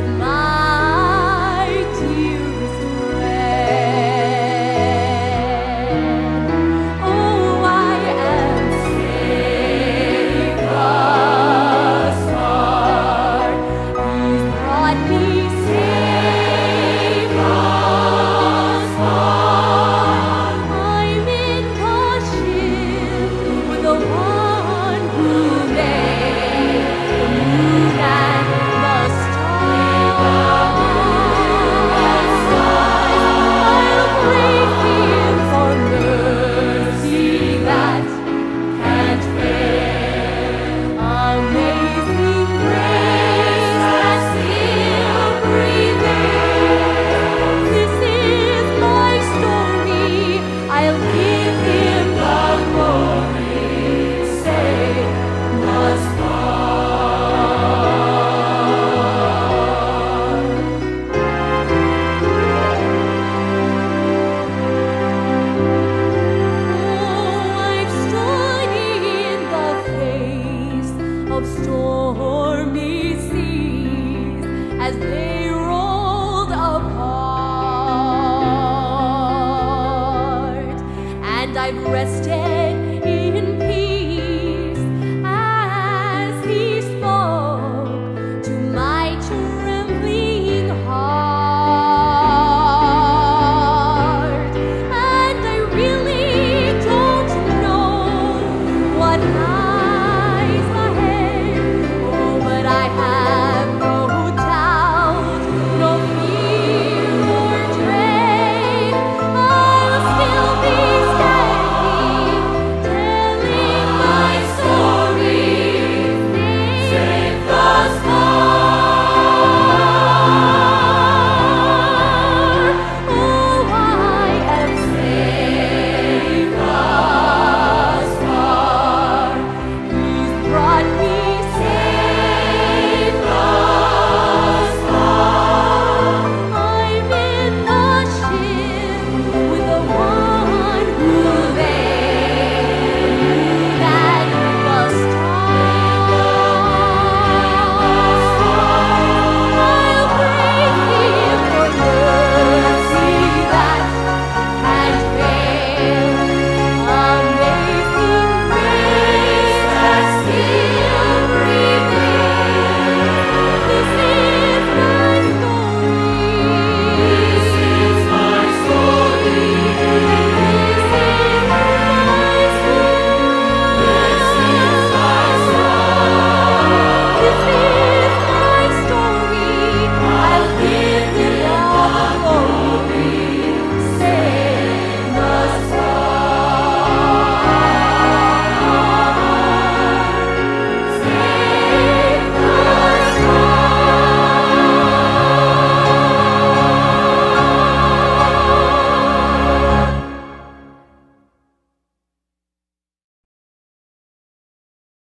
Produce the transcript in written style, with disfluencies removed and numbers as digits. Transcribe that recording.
with my dearest friend. Oh, I am safe thus far. He's brought me safe thus far. I'm in the ship with the one who made the moon and the stars. I'll praise Him for mercy that can't fail. Amazing grace that still prevails. This is my story. I'll give Him the glory. Safe thus far. Oh, I've stood in the face of stormy seas as they rolled apart, and I've rested